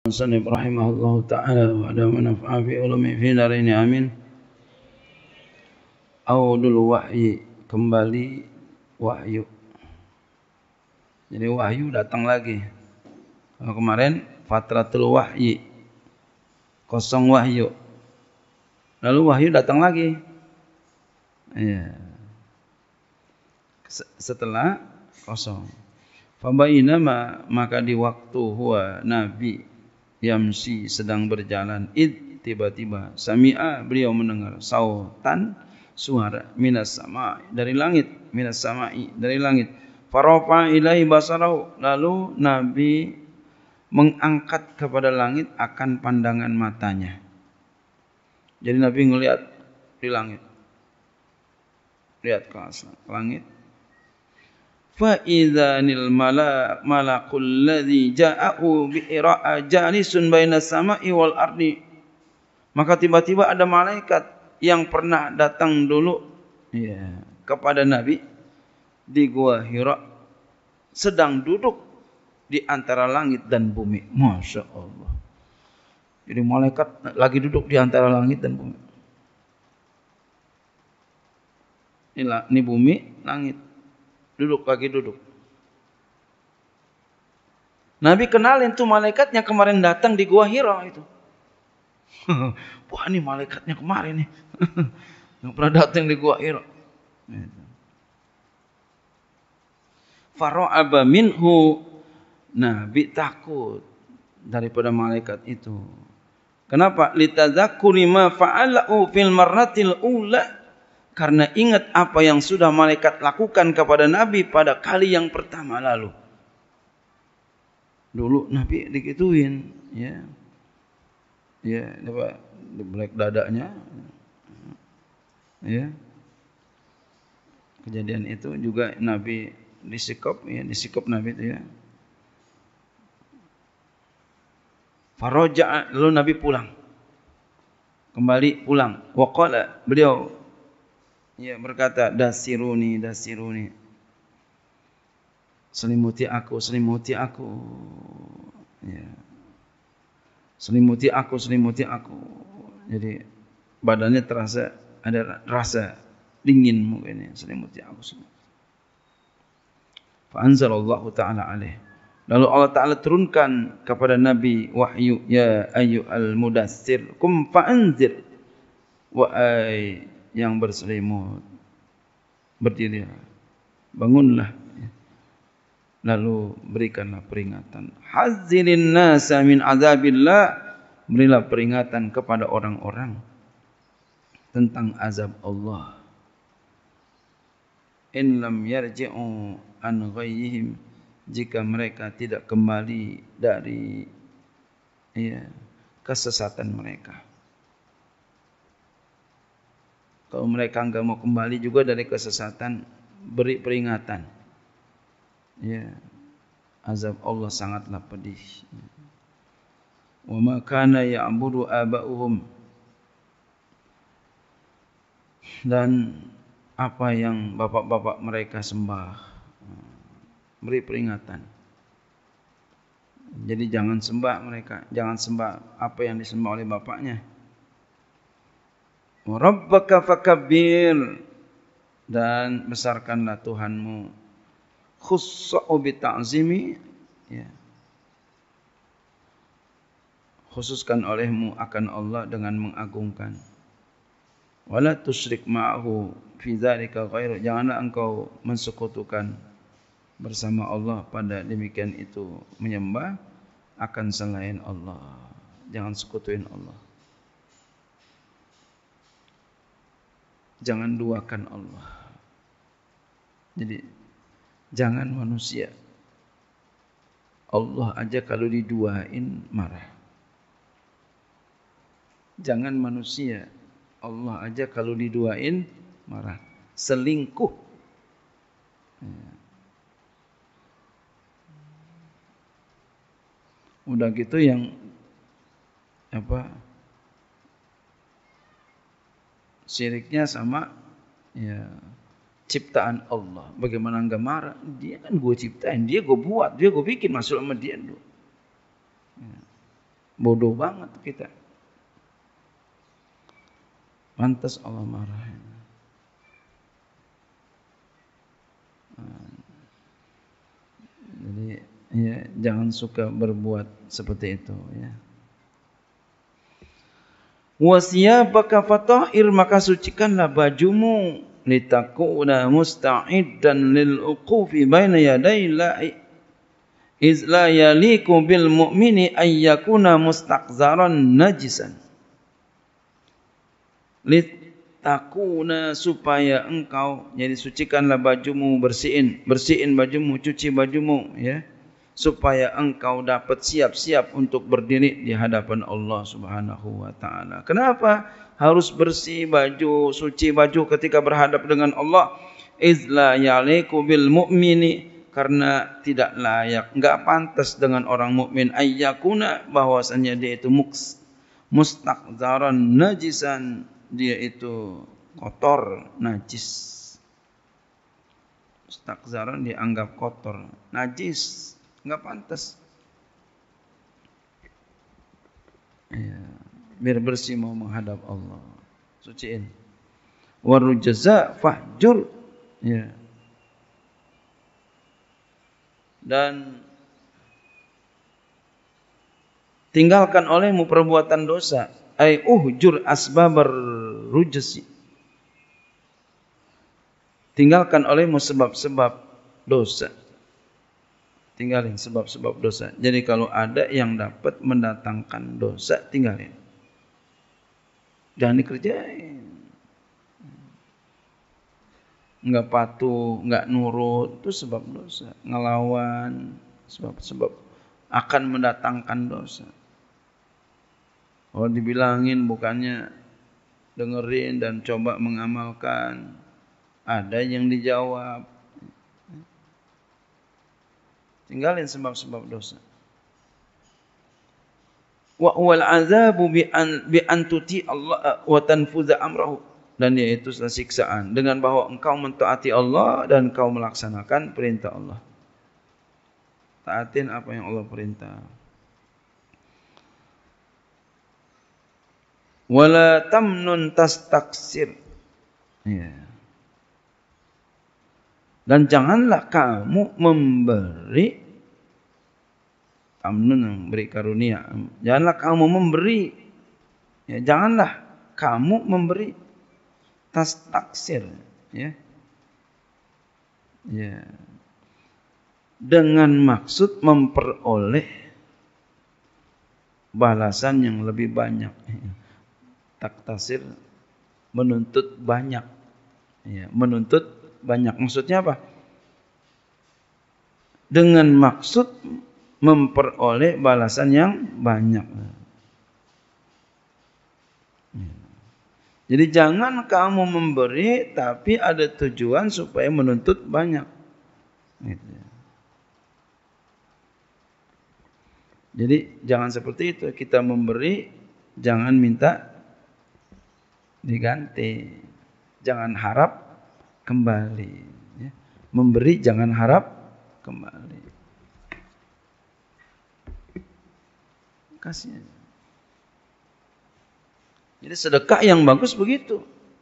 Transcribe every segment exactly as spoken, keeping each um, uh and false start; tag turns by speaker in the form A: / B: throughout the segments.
A: Musannif rahimahullahu ta'ala wa ada manfa'a fi ulumi fi darini amin. Audul wahyi, kembali wahyu. Jadi wahyu datang lagi. Kalau kemarin fatratul wahyi, kosong wahyu. Lalu wahyu datang lagi. Ya. Setelah kosong. Fabainama, maka di waktu huwa nabi yamsi sedang berjalan, id tiba-tiba sami'a, beliau mendengar sautan, suara, minas sama, dari langit, minas sama'i, dari langit. Farafa ilahi basarahu, lalu nabi mengangkat kepada langit akan pandangan matanya. Jadi nabi ngelihat di langit, lihat ke langit. Fa idzanil malak malakul ladzi ja'ahu bi ira'a jalisun bainas sama'i wal ardi. Maka tiba-tiba ada malaikat yang pernah datang dulu ya, kepada Nabi di Gua Hira, sedang duduk di antara langit dan bumi. Masya Allah. Jadi malaikat lagi duduk di antara langit dan bumi. Inilah, ini bumi, langit. Duduk, lagi duduk. Nabi kenalin tuh malaikatnya kemarin datang di Gua Hira itu. Wah, ini malaikatnya kemarin nih. Yang pernah datang di Gua Hira. Fara'aba minhu, Nabi takut daripada malaikat itu. Kenapa? Litadzakuri ma fa'alahu fil marratil ula. Karena ingat apa yang sudah malaikat lakukan kepada Nabi pada kali yang pertama lalu. Dulu Nabi dikituin, ya, ya, apa, dibelek dadanya, ya. Kejadian itu juga Nabi disikop, ya, disikop Nabi itu, ya. Faraja, lalu Nabi pulang, kembali pulang. Waqala, beliau, ya, berkata, dasiruni, dasiruni, selimuti aku, selimuti aku, ya, selimuti aku, selimuti aku. Jadi badannya terasa ada rasa dingin mungkin, ya, selimuti aku. Fa anzalallahu ta'ala alaih. Lalu Allah Ta'ala turunkan kepada Nabi wahyu, ya ayyuhal mudassir kum fa'anzir, wahai yang berselimut, berdirilah, bangunlah, lalu berikanlah peringatan. Hadzirin nasa min azabillah, berilah peringatan kepada orang-orang tentang azab Allah. In lam yarji'u an ghayyihim, jika mereka tidak kembali dari, ya, kesesatan mereka. Kalau mereka enggak mau kembali juga dari kesesatan, beri peringatan. Ya, azab Allah sangatlah pedih. Wa ma kana ya'budu aba'uhum, dan apa yang bapak-bapak mereka sembah, beri peringatan. Jadi jangan sembah mereka, jangan sembah apa yang disembah oleh bapaknya. Wa rabbaka fakabbir, dan besarkanlah Tuhanmu. Khussa'u bita'zimi, ya, khususkan olehmu akan Allah dengan mengagungkan. Wala tusyrik ma'ahu fi dzalika ghairu, janganlah engkau mensekutukan bersama Allah pada demikian itu, menyembah akan selain Allah. Jangan sekutuin Allah. Jangan duakan Allah. Jadi jangan manusia. Allah aja kalau diduain marah. Jangan manusia. Allah aja kalau diduain marah. Selingkuh. Ya. Udah gitu yang apa, syiriknya sama, ya, ciptaan Allah. Bagaimana enggak marah? Dia kan gue ciptain, dia gue buat, dia gue bikin, masuk sama dia dulu. Ya. Bodoh banget kita. Pantas Allah marah. Jadi ya, jangan suka berbuat seperti itu ya. Wasiyabaka fatahhir, maka sucikanlah bajumu, litakuna musta'iddan lil uqufi baina yaday la iz la yaliku bil mu'mini ay yakuna mustaqzaran najisan. Litakuna, supaya engkau, jadi sucikanlah bajumu, bersihin bersihin bajumu, cuci bajumu ya, supaya engkau dapat siap-siap untuk berdiri di hadapan Allah Subhanahu wa taala. Kenapa harus bersih baju, suci baju ketika berhadap dengan Allah? Izla yaliku bil mu'mini, karena tidak layak, enggak pantas dengan orang mukmin, ayyakuna, bahwasanya dia itu muks mustaqzaran najisan, dia itu kotor, najis. Mustaqzaran dianggap kotor, najis, enggak pantas. Ya, biar bersih mau menghadap Allah, suciin. Warujaza fahjur, ya. Dan tinggalkan olehmu perbuatan dosa, ay uhjur asbabar rujsi, tinggalkan olehmu sebab-sebab dosa, tinggalin sebab-sebab dosa. Jadi kalau ada yang dapat mendatangkan dosa, tinggalin, jangan dikerjain. Enggak patuh, enggak nurut, itu sebab dosa. Ngelawan, sebab-sebab akan mendatangkan dosa. Kalau dibilangin bukannya dengerin dan coba mengamalkan, ada yang dijawab. Tinggalin sebab-sebab dosa. Wa huwal azabu bi an bi antuti Allah wa tanfuza amrahu, dan yaitu siksaan dengan bahwa engkau mentaati Allah dan engkau melaksanakan perintah Allah. Taatin apa yang Allah perintah. Wala tamnun tastaksir. Ya. Dan janganlah kamu memberi, tamnun yang beri karunia. Janganlah kamu memberi. Ya, janganlah kamu memberi. Tastaksir, ya. Ya. Dengan maksud memperoleh balasan yang lebih banyak. Taktasir, menuntut banyak. Ya, menuntut banyak. Maksudnya apa? Dengan maksud memperoleh balasan yang banyak. Jadi jangan kamu memberi tapi ada tujuan supaya menuntut banyak. Gitu. Jadi jangan seperti itu. Kita memberi, jangan minta diganti. Jangan harap kembali. Ya. Memberi jangan harap kembali. Kasih aja. Jadi sedekah yang bagus begitu.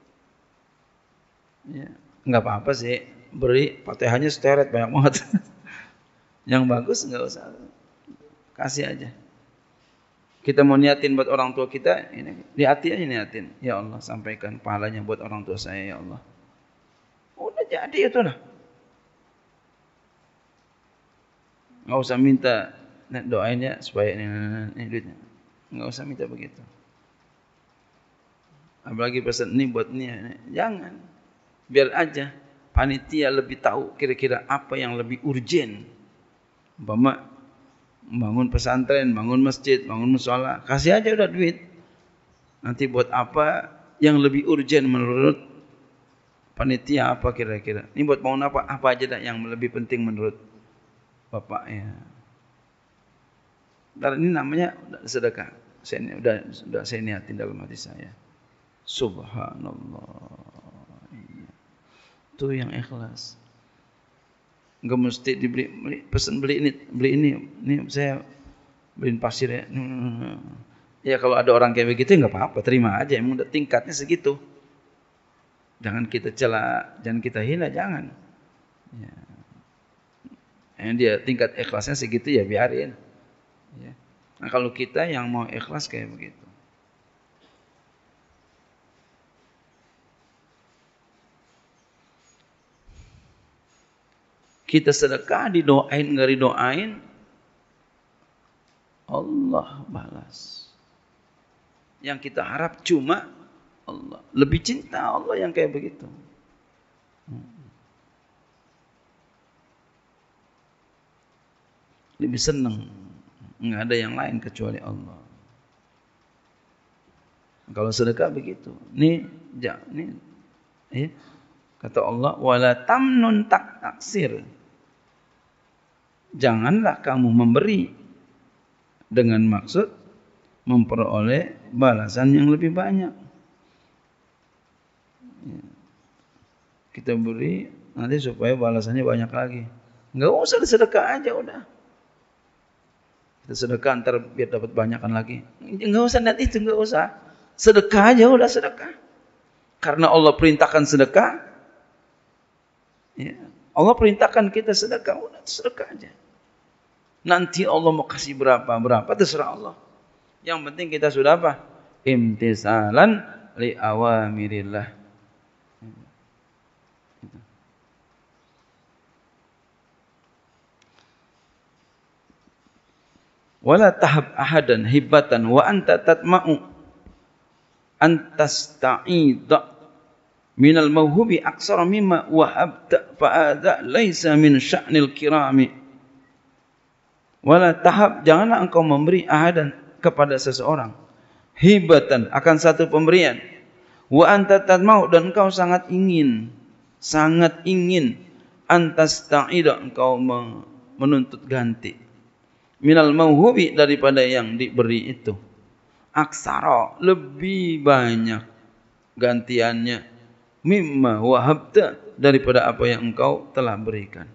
A: Ya, enggak apa-apa sih, beri Fatihahnya seteret banyak banget. Yang bagus enggak usah. Kasih aja. Kita mau niatin buat orang tua kita, ini di hati aja niatin. Ya Allah, sampaikan pahalanya buat orang tua saya ya Allah. Udah jadi itu lah. Enggak usah minta doain ya supaya ini, ini duitnya. Enggak usah minta begitu. Apalagi pesan ini buat ini, jangan. Biar aja panitia lebih tahu kira-kira apa yang lebih urgen. Umpama bangun pesantren, bangun masjid, bangun mushola, kasih aja udah duit. Nanti buat apa yang lebih urgen menurut panitia, apa kira-kira? Ini buat bangun apa? Apa aja dah yang lebih penting menurut bapaknya. Dan ini namanya sedekah. Saya udah sudah saya niatin dalam hati saya. Subhanallah. Itu yang ikhlas. Enggak mesti dibeli, beli, pesan beli ini, beli ini. Ini saya beliin pasir ya. Ya kalau ada orang kayak begitu nggak apa-apa, terima aja. Emang udah tingkatnya segitu. Jangan kita cela, jangan kita hina, jangan. Ya. Yang dia tingkat ikhlasnya segitu ya biarin. Ya. Nah kalau kita yang mau ikhlas kayak begitu. Kita sedekah didoain nggak didoain, Allah balas. Yang kita harap cuma Allah. Lebih cinta Allah yang kayak begitu. Lebih senang. Nggak ada yang lain kecuali Allah. Kalau sedekah begitu. Nih, ja, nih, ya. Kata Allah, wala tamnun tak taksir. Janganlah kamu memberi dengan maksud memperoleh balasan yang lebih banyak. Ya. Kita beri nanti supaya balasannya banyak lagi. Enggak usah disedekah aja udah. Kita sedekah ntar biar dapat banyakan lagi. Enggak usah nanti itu enggak usah. Sedekah aja udah sedekah. Karena Allah perintahkan sedekah. Ya. Allah perintahkan kita sedekah, udah sedekah aja. Nanti Allah mau kasih berapa berapa terserah Allah. Yang penting kita sudah apa? Imtisalan li awamirillah. Wala tahab ahadan hibatan wa anta tatma'u antasta'idha minal mawhubi aksara mimma wahabta fa'adha laysa min sya'nil kirami. Wala tahab, janganlah engkau memberi ahadan kepada seseorang hibatan, akan satu pemberian, wa anta tatma'u, dan engkau sangat ingin sangat ingin antasta'idha, engkau menuntut ganti minal mauhubi, daripada yang diberi itu, aksara, lebih banyak gantiannya, mimma wahabta, daripada apa yang engkau telah berikan,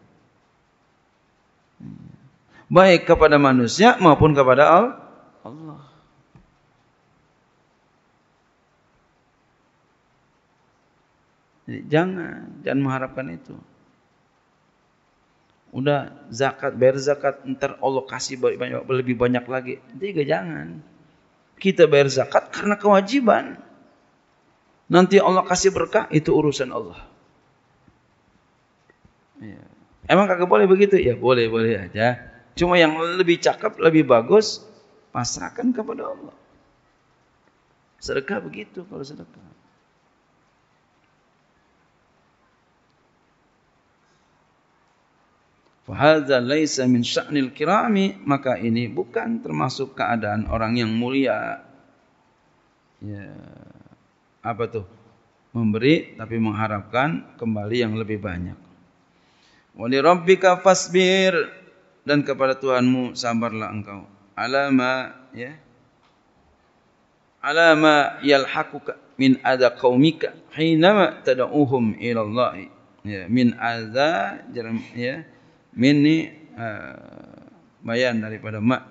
A: baik kepada manusia maupun kepada Allah. Jadi jangan jangan mengharapkan itu. Udah zakat, bayar zakat, ntar Allah kasih banyak, lebih banyak lagi. Tiga, jangan. Kita bayar zakat karena kewajiban. Nanti Allah kasih berkah, itu urusan Allah. Ya. Emang kagak boleh begitu? Ya boleh, boleh aja. Cuma yang lebih cakep, lebih bagus, pasrahkan kepada Allah. Sedekah begitu kalau sedekah. Fahadza laisa min sya'nil kirami, maka ini bukan termasuk keadaan orang yang mulia. Ya. Apa tuh? Memberi tapi mengharapkan kembali yang lebih banyak. Wa li rabbika fasbir, dan kepada Tuhanmu sabarlah engkau. Alama, ya. Alama yalhaquka min adza qaumika hinama tad'uhum ila Allah. Ya, min adza, ya. Min ni uh, bayan daripada ma.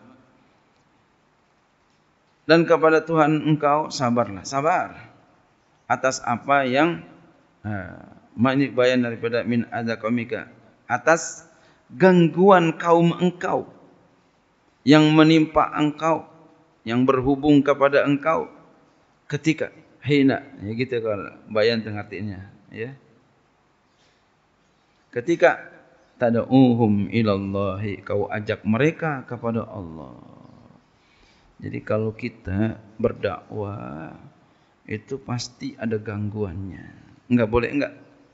A: Dan kepada Tuhan engkau sabarlah, sabar atas apa yang uh, ma ini bayan daripada min adza qaumika, atas gangguan kaum engkau yang menimpa engkau, yang berhubung kepada engkau ketika hina, ya gitu kalau bayan tengartinya, ya. Ketika tad'uhum ilallahi, kau ajak mereka kepada Allah. Jadi kalau kita berdakwah itu pasti ada gangguannya. Enggak boleh enggak.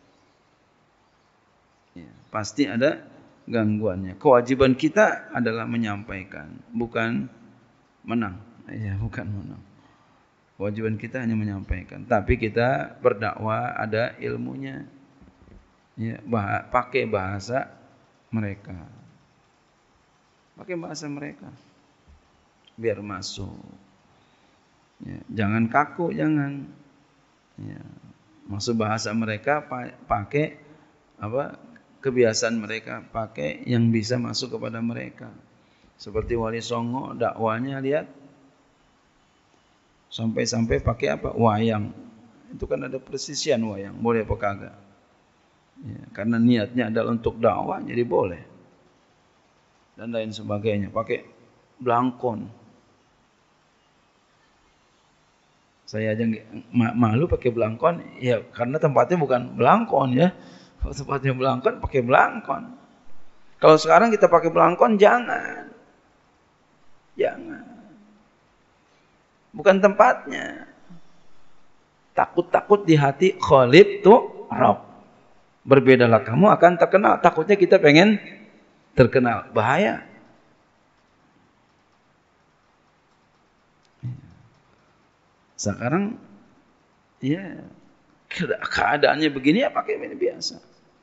A: Ya, pasti ada gangguannya. Kewajiban kita adalah menyampaikan, bukan menang. Ya, bukan menang. Kewajiban kita hanya menyampaikan. Tapi kita berdakwah ada ilmunya. Ya, bah pakai bahasa mereka. Pakai bahasa mereka. Biar masuk. Ya, jangan kaku, jangan. Ya, maksud bahasa mereka pakai apa? Kebiasaan mereka, pakai yang bisa masuk kepada mereka. Seperti Wali Songo dakwanya lihat sampai-sampai pakai apa? Wayang. Itu kan ada persisian wayang, boleh apa kagak? Ya, karena niatnya adalah untuk dakwah, jadi boleh. Dan lain sebagainya, pakai belangkon. Saya aja malu pakai belangkon, ya karena tempatnya bukan belangkon ya. Kalau tempatnya belangkon, pakai belangkon. Kalau sekarang kita pakai belangkon, jangan. Jangan. Bukan tempatnya. Takut-takut di hati Khalid tuh Rob. Berbedalah kamu akan terkenal. Takutnya kita pengen terkenal. Bahaya. Sekarang ya keadaannya begini ya pakai ini biasa.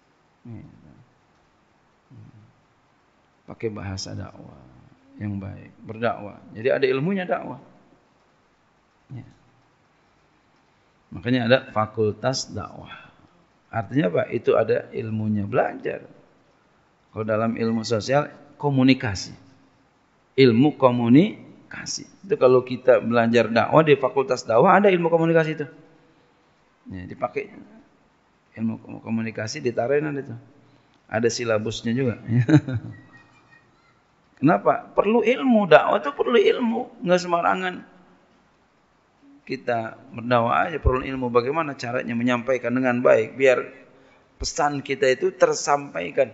A: Pakai bahasa dakwah yang baik, berdakwah. Jadi ada ilmunya dakwah. Ya. Makanya ada fakultas dakwah. Artinya apa? Itu ada ilmunya, belajar. Kalau dalam ilmu sosial, komunikasi. Ilmu komunikasi. Itu kalau kita belajar dakwah di fakultas dakwah, ada ilmu komunikasi itu. Ya, dipakai. Ilmu komunikasi ditaruhin ada itu. Ada silabusnya juga. Kenapa? Perlu ilmu, dakwah itu perlu ilmu, enggak sembarangan. Kita berdakwah aja perlu ilmu, bagaimana caranya menyampaikan dengan baik biar pesan kita itu tersampaikan.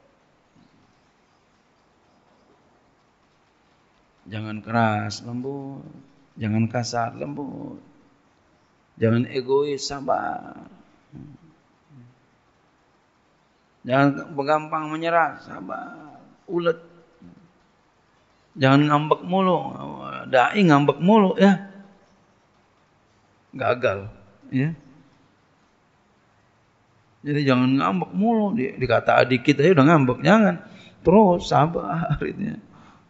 A: Jangan keras, lembut. Jangan kasar, lembut. Jangan egois, sabar. Jangan gampang menyerah, sabar. Ulet. Jangan ngambek mulu, dai ngambek mulu ya, gagal, ya. Jadi jangan ngambek mulu, di, dikata adik kita ya udah ngambek, jangan, terus sabar, itu.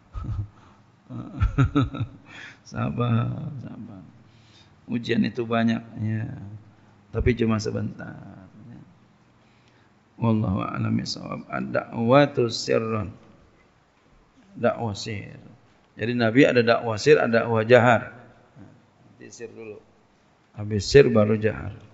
A: sabar, sabar. Ujian itu banyak, ya, tapi cuma sebentar. Ya. Wallahu a'lam bishawab. Ad-da'watu sirrun. Dakwah sir. Jadi Nabi ada dakwah sir, ada dakwah jahar. Nanti sir dulu. Habis sir baru jahar.